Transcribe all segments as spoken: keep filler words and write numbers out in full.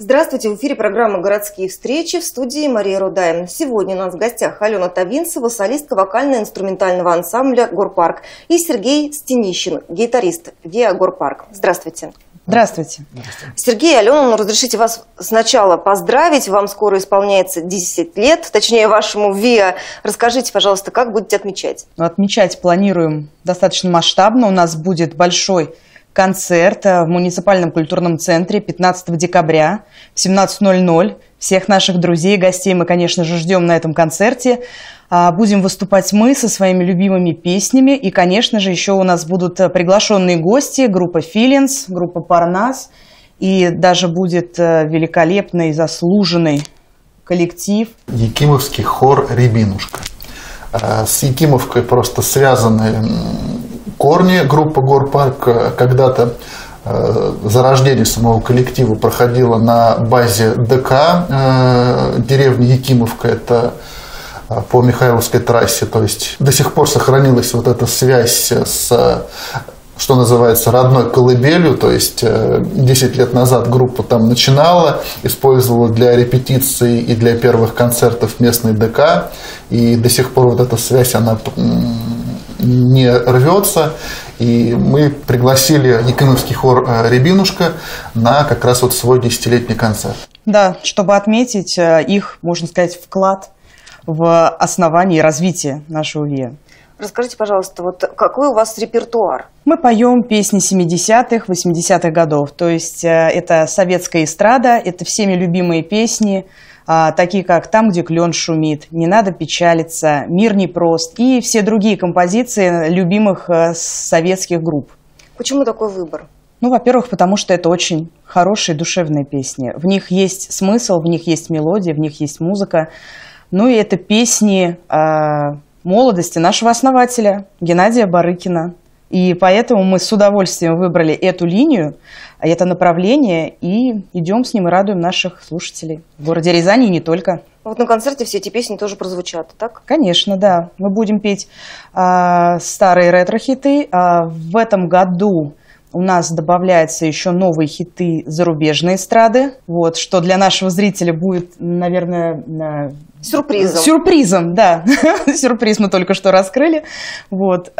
Здравствуйте, в эфире программа «Городские встречи», в студии Мария Рудая. Сегодня у нас в гостях Алена Тавинцева, солистка вокально-инструментального ансамбля «Горпарк», и Сергей Стенищин, гитарист ВИА «Горпарк». Здравствуйте. Здравствуйте. Сергей, Алена, ну, разрешите вас сначала поздравить. Вам скоро исполняется десять лет, точнее вашему ВИА. Расскажите, пожалуйста, как будете отмечать? Отмечать планируем достаточно масштабно. У нас будет большой концерт в муниципальном культурном центре пятнадцатого декабря в семнадцать ноль ноль. Всех наших друзей, гостей мы, конечно же, ждем на этом концерте. Будем выступать мы со своими любимыми песнями. И, конечно же, еще у нас будут приглашенные гости, группа «Филинс», группа «Парнас». И даже будет великолепный, заслуженный коллектив. Якимовский хор «Рябинушка». С Якимовкой просто связаны корни. Группа «Горпарк» когда-то э, зарождение самого коллектива проходило на базе ДК э, деревни Якимовка, это э, по Михайловской трассе. То есть до сих пор сохранилась вот эта связь с, что называется, родной колыбелью. То есть э, десять лет назад группа там начинала, использовала для репетиций и для первых концертов местный ДК. И до сих пор вот эта связь, она не рвется, и мы пригласили Якимовский хор «Рябинушка» на как раз вот свой десятилетний концерт. Да, чтобы отметить их, можно сказать, вклад в основание и развитие нашего ВИА. Расскажите, пожалуйста, вот какой у вас репертуар? Мы поем песни семидесятых, восьмидесятых годов, то есть это советская эстрада, это всеми любимые песни, такие как «Там, где клен шумит», «Не надо печалиться», «Мир непрост» и все другие композиции любимых советских групп. Почему такой выбор? Ну, во-первых, потому что это очень хорошие душевные песни. В них есть смысл, в них есть мелодия, в них есть музыка. Ну и это песни э, молодости нашего основателя Геннадия Барыкина. И поэтому мы с удовольствием выбрали эту линию, это направление, и идем с ним и радуем наших слушателей в городе Рязани и не только. Вот на концерте все эти песни тоже прозвучат, так? Конечно, да. Мы будем петь а, старые ретро-хиты. А, в этом году у нас добавляются еще новые хиты зарубежной эстрады, вот, что для нашего зрителя будет, наверное, сюрпризом. Сюрпризом, да. Сюрприз мы только что раскрыли. Вот.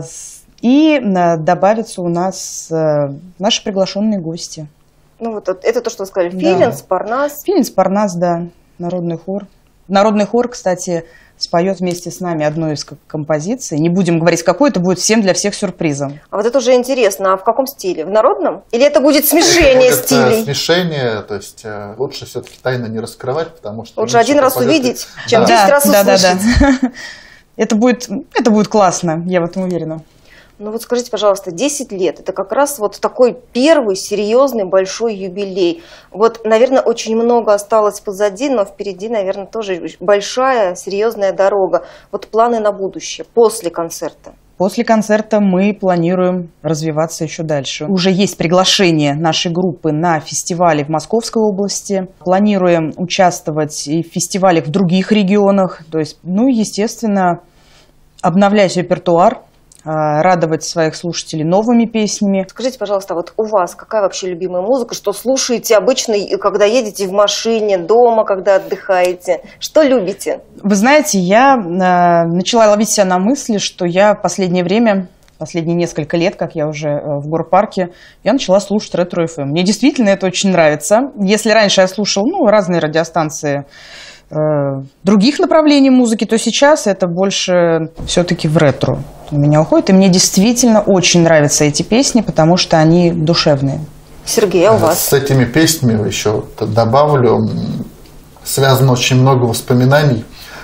И добавятся у нас наши приглашенные гости. Ну вот это то, что вы сказали. Филинс, да. Парнас. Филинс, Парнас, да. Народный хор. Народный хор, кстати, споет вместе с нами одну из композиций. Не будем говорить, какой, это будет всем для всех сюрпризом. А вот это уже интересно. А в каком стиле? В народном? Или это будет смешение это стилей? Смешение, то есть э, лучше все-таки тайно не раскрывать, потому что... Лучше один раз попадет... увидеть, чем да. десять раз да, услышать. Да, да, да. Это будет, это будет классно, я в этом уверена. Ну вот скажите, пожалуйста, десять лет, это как раз вот такой первый серьезный большой юбилей. Вот, наверное, очень много осталось позади, но впереди, наверное, тоже большая серьезная дорога. Вот планы на будущее, после концерта. После концерта мы планируем развиваться еще дальше. Уже есть приглашение нашей группы на фестивали в Московской области. Планируем участвовать и в фестивалях в других регионах. То есть, ну, естественно, обновлять репертуар, радовать своих слушателей новыми песнями. Скажите, пожалуйста, вот у вас какая вообще любимая музыка? Что слушаете обычно, когда едете в машине, дома, когда отдыхаете? Что любите? Вы знаете, я э, начала ловить себя на мысли, что я в последнее время, последние несколько лет, как я уже в Горпарке, я начала слушать ретро-эф эм. Мне действительно это очень нравится. Если раньше я слушала ну, разные радиостанции э, других направлений музыки, то сейчас это больше все-таки в ретро у меня уходит. И мне действительно очень нравятся эти песни, потому что они душевные. Сергей, а у вас? С этими песнями еще добавлю, связано очень много воспоминаний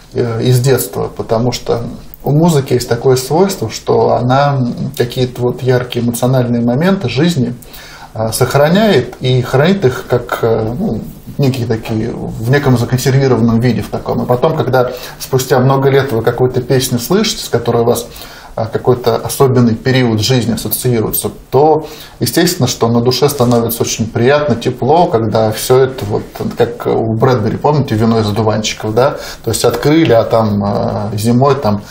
из детства, потому что у музыки есть такое свойство, что она какие-то вот яркие эмоциональные моменты жизни сохраняет и хранит их как ну, некие такие, в неком законсервированном виде в таком. И потом, когда спустя много лет вы какую-то песню слышите, с которой у вас какой-то особенный период жизни ассоциируется, то естественно, что на душе становится очень приятно, тепло, когда все это вот как у Брэдбери, помните, вино из одуванчиков, да, то есть открыли, а там зимой там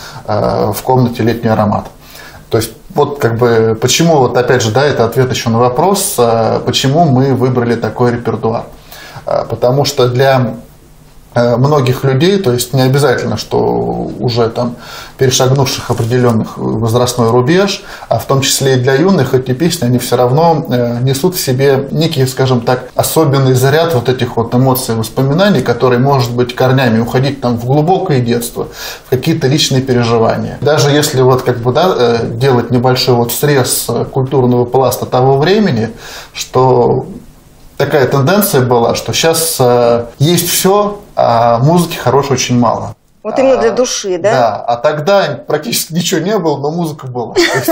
в комнате летний аромат. То есть вот как бы почему, вот опять же, да, это ответ еще на вопрос, почему мы выбрали такой репертуар. Потому что для многих людей, то есть не обязательно, что уже там перешагнувших определенных возрастной рубеж, а в том числе и для юных, эти песни, они все равно несут в себе некий, скажем так, особенный заряд вот этих вот эмоций и воспоминаний, которые, может быть, корнями уходить там в глубокое детство, в какие-то личные переживания. Даже если вот как бы, да, делать небольшой вот срез культурного пласта того времени, что такая тенденция была, что сейчас э, есть все, а музыки хорошей очень мало. Вот именно для души, да? Да, а тогда практически ничего не было, но музыка была.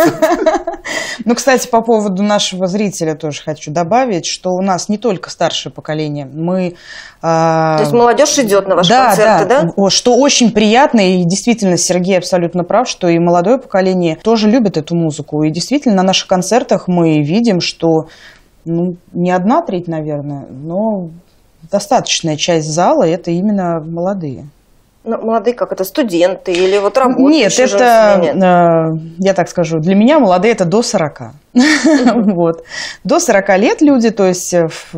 Ну, кстати, по поводу нашего зрителя тоже хочу добавить, что у нас не только старшее поколение, мы... То есть молодежь идет на ваши концерты, да? Да, что очень приятно, и действительно Сергей абсолютно прав, что и молодое поколение тоже любит эту музыку, и действительно на наших концертах мы видим, что ну, не одна треть, наверное, но достаточная часть зала – это именно молодые. Ну, молодые как? Это студенты или вот работающие? Нет, это, э, я так скажу, для меня молодые – это до сорока. Вот. До сорока лет люди, то есть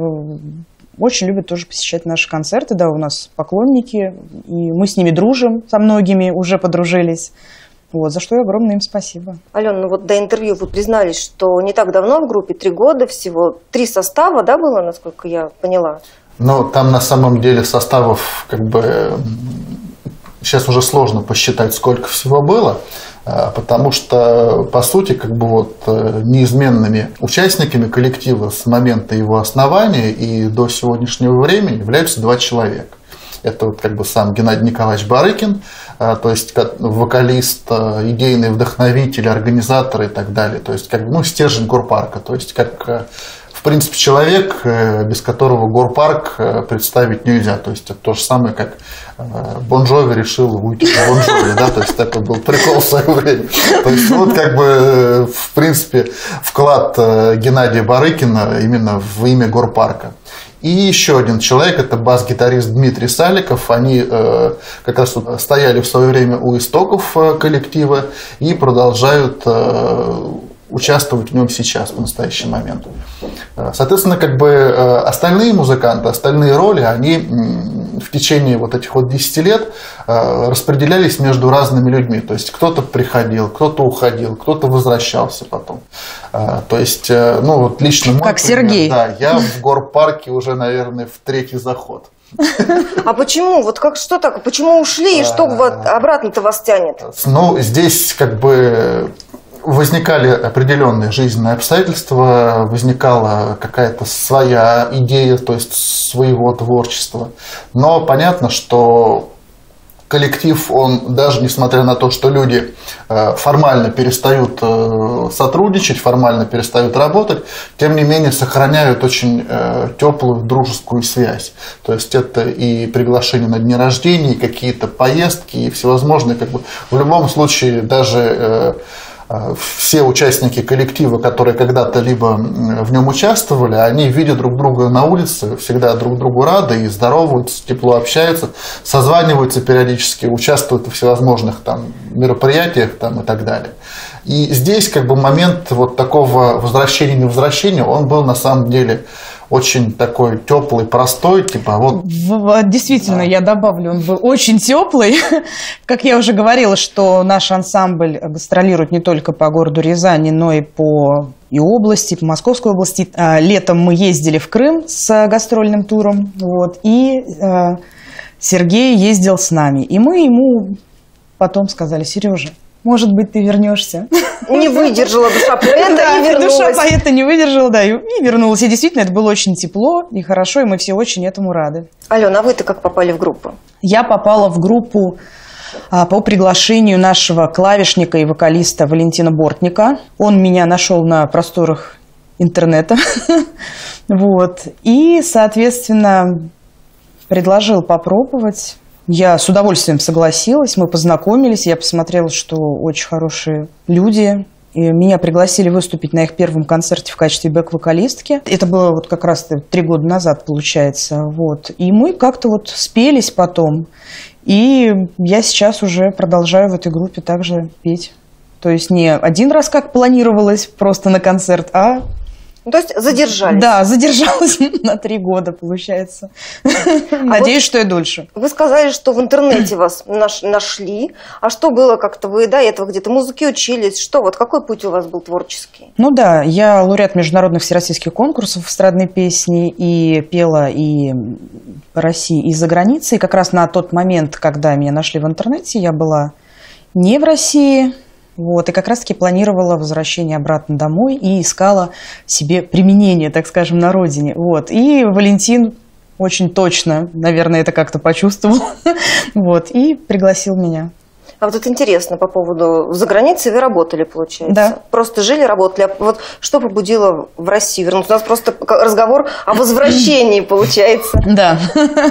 очень любят тоже посещать наши концерты. Да, у нас поклонники, и мы с ними дружим, со многими уже подружились. Вот, за что и огромное им спасибо. Алена, ну вот до интервью вы признались, что не так давно в группе, три года всего, три состава, да, было, насколько я поняла? Ну, там на самом деле составов, как бы, сейчас уже сложно посчитать, сколько всего было, потому что, по сути, как бы вот неизменными участниками коллектива с момента его основания и до сегодняшнего времени являются два человека. Это вот как бы сам Геннадий Николаевич Барыкин, то есть вокалист, идейный вдохновитель, организатор и так далее. То есть как бы, ну, стержень горпарка. То есть как, в принципе, человек, без которого горпарк представить нельзя. То есть это то же самое, как Бон Джови решил уйти из Бон Джови, да, то есть такой был прикол в свое время. То есть вот как бы, в принципе, вклад Геннадия Барыкина именно в имя горпарка. И еще один человек, это бас-гитарист Дмитрий Саликов. Они э, как раз вот стояли в свое время у истоков э, коллектива и продолжают э, участвовать в нем сейчас, в настоящий момент. Соответственно, как бы э, остальные музыканты, остальные роли, они э, в течение вот этих вот десяти лет э, распределялись между разными людьми. То есть кто-то приходил, кто-то уходил, кто-то возвращался потом. Э, то есть, э, ну вот лично мой как пример, Сергей. Да, я в горпарке уже, наверное, в третий заход. А почему? Вот как что так? Почему ушли и что вот обратно-то вас тянет? Ну, здесь как бы возникали определенные жизненные обстоятельства, возникала какая-то своя идея, то есть своего творчества. Но понятно, что коллектив, он даже несмотря на то, что люди формально перестают сотрудничать, формально перестают работать, тем не менее сохраняют очень теплую дружескую связь. То есть это и приглашение на дни рождения, и какие-то поездки, и всевозможные, как бы, в любом случае даже все участники коллектива, которые когда-то либо в нем участвовали, они видят друг друга на улице, всегда друг другу рады и здороваются, тепло общаются, созваниваются периодически, участвуют в всевозможных там мероприятиях там, и так далее. И здесь как бы момент вот такого возвращения-невозвращения, он был на самом деле очень такой теплый, простой, типа вот. Действительно, да. Я добавлю, он был очень теплый. Как я уже говорила, что наш ансамбль гастролирует не только по городу Рязани, но и по и области, по Московской области. Летом мы ездили в Крым с гастрольным туром, вот, и э, Сергей ездил с нами. И мы ему потом сказали: Сережа, может быть, ты вернешься. Не выдержала душа поэта да, и вернулась. Душа поэта не выдержала, да, и вернулась. И действительно, это было очень тепло и хорошо, и мы все очень этому рады. Алена, а вы-то как попали в группу? Я попала в группу а, по приглашению нашего клавишника и вокалиста Валентина Бортника. Он меня нашел на просторах интернета. Вот. И, соответственно, предложил попробовать. Я с удовольствием согласилась, мы познакомились, я посмотрела, что очень хорошие люди. И меня пригласили выступить на их первом концерте в качестве бэк-вокалистки. Это было вот как раз три года назад, получается. Вот. И мы как-то вот спелись потом. И я сейчас уже продолжаю в этой группе также петь. То есть не один раз, как планировалось, просто на концерт, а То есть задержались? Да, задержалась на три года, получается. Надеюсь, что и дольше. Вы сказали, что в интернете вас нашли. А что было как-то? Вы до этого где-то музыке учились? Что? Вот какой путь у вас был творческий? Ну да, я лауреат международных всероссийских конкурсов эстрадной песни и пела и по России, и за границей. И как раз на тот момент, когда меня нашли в интернете, я была не в России. Вот, и как раз-таки планировала возвращение обратно домой и искала себе применение, так скажем, на родине. Вот. И Валентин очень точно, наверное, это как-то почувствовал, вот, и пригласил меня. А вот это интересно по поводу... За границей вы работали, получается? Да. Просто жили, работали. А вот что побудило в Россию вернуться? У нас просто разговор о возвращении, получается. Да.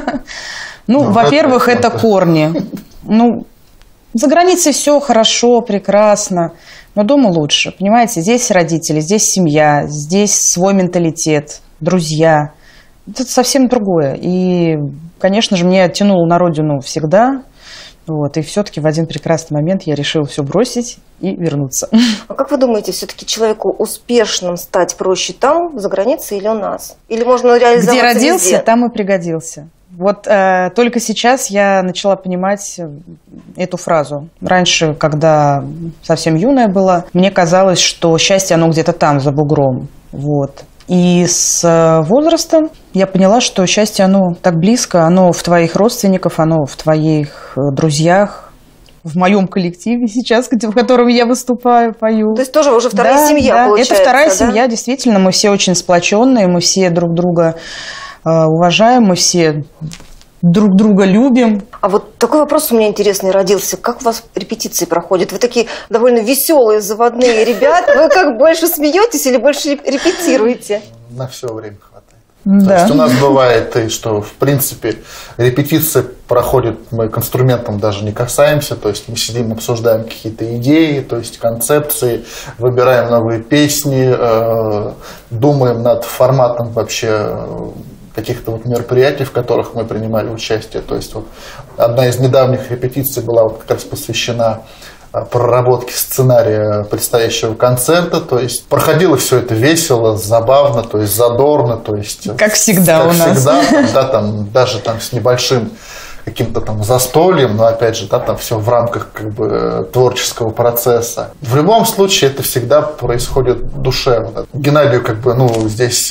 Ну, во-первых, это корни. Ну, за границей все хорошо, прекрасно, но дома лучше. Понимаете, здесь родители, здесь семья, здесь свой менталитет, друзья. Это совсем другое. И, конечно же, меня тянуло на родину всегда. Вот, и все-таки в один прекрасный момент я решила все бросить и вернуться. А как вы думаете, все-таки человеку успешным стать проще там, за границей, или у нас? Или можно реализоваться где родился, везде? Там и пригодился. Вот э, только сейчас я начала понимать эту фразу. Раньше, когда совсем юная была, мне казалось, что счастье, оно где-то там, за бугром. Вот. И с возрастом я поняла, что счастье, оно так близко, оно в твоих родственниках, оно в твоих друзьях, в моем коллективе сейчас, в котором я выступаю, пою. То есть тоже уже вторая да, семья, да. получается, Это вторая да? семья, действительно, мы все очень сплоченные, мы все друг друга э, уважаем, мы все друг друга любим. А вот такой вопрос у меня интересный родился. Как у вас репетиции проходят? Вы такие довольно веселые, заводные ребята. Вы как, больше смеетесь или больше репетируете? На все время хватает. Да. То есть у нас бывает, и что, в принципе, репетиции проходят, мы к инструментам даже не касаемся, то есть мы сидим, обсуждаем какие-то идеи, то есть концепции, выбираем новые песни, э, думаем над форматом вообще каких-то вот мероприятий, в которых мы принимали участие. То есть вот одна из недавних репетиций была вот как раз посвящена проработке сценария предстоящего концерта. То есть проходило все это весело, забавно, то есть задорно. То есть, как всегда как у нас. Всегда, да, там, даже там с небольшим каким-то там застольем, но опять же, да, там все в рамках как бы творческого процесса. В любом случае это всегда происходит душевно. Геннадию как бы, ну, здесь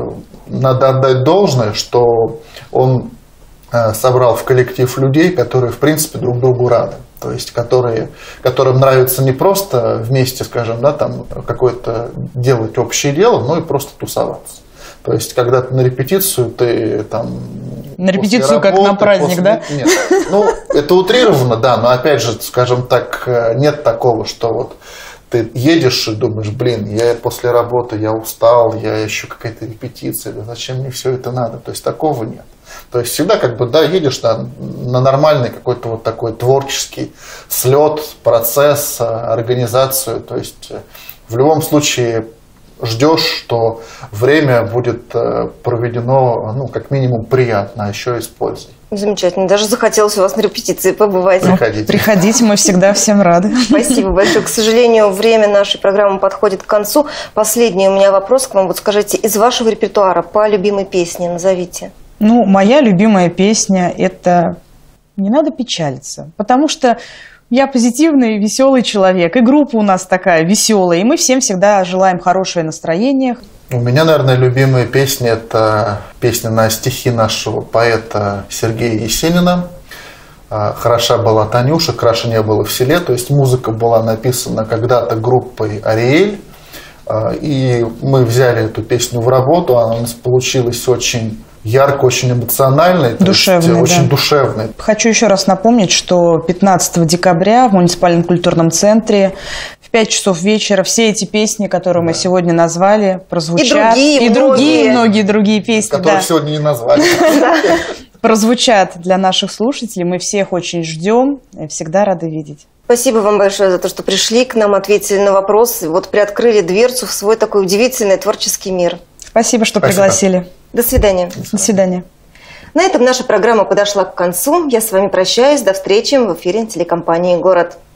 надо отдать должное, что он собрал в коллектив людей, которые в принципе друг другу рады. То есть, которые, которым нравится не просто вместе, скажем, да, там какое-то делать общее дело, но и просто тусоваться. То есть, когда ты на репетицию, ты там... На репетицию, работы, как на праздник, после... да? Нет. Ну, это утрировано, да, но опять же, скажем так, нет такого, что вот ты едешь и думаешь, блин, я после работы, я устал, я еще какая-то репетиция, да зачем мне все это надо? То есть, такого нет. То есть, всегда как бы, да, едешь на, на нормальный какой-то вот такой творческий слет, процесс, организацию. То есть, в любом случае, ждешь, что время будет проведено, ну, как минимум, приятно, а еще и с пользой. Замечательно. Даже захотелось у вас на репетиции побывать. Приходите. Приходите, мы всегда всем рады. Спасибо большое. К сожалению, время нашей программы подходит к концу. Последний у меня вопрос к вам. Вот скажите, из вашего репертуара по любимой песне назовите. Ну, моя любимая песня – это «Не надо печалиться», потому что я позитивный, веселый человек, и группа у нас такая веселая, и мы всем всегда желаем хорошее настроение. У меня, наверное, любимая песня – это песня на стихи нашего поэта Сергея Есенина. «Хороша была Танюша, краше не было в селе». То есть музыка была написана когда-то группой «Ариэль». И мы взяли эту песню в работу, она у нас получилась очень ярко, очень эмоциональной, душевной, очень да. душевной. Хочу еще раз напомнить, что пятнадцатого декабря в муниципальном культурном центре в пять часов вечера все эти песни, которые да. мы сегодня назвали, прозвучат. И другие, и многие. другие многие другие песни. Которые да. сегодня не назвали. Прозвучат для наших слушателей. Мы всех очень ждем и всегда рады видеть. Спасибо вам большое за то, что пришли к нам, ответили на вопросы, вот приоткрыли дверцу в свой такой удивительный творческий мир. Спасибо, что Спасибо. пригласили. До свидания. До свидания. На этом наша программа подошла к концу. Я с вами прощаюсь. До встречи в эфире телекомпании «Город».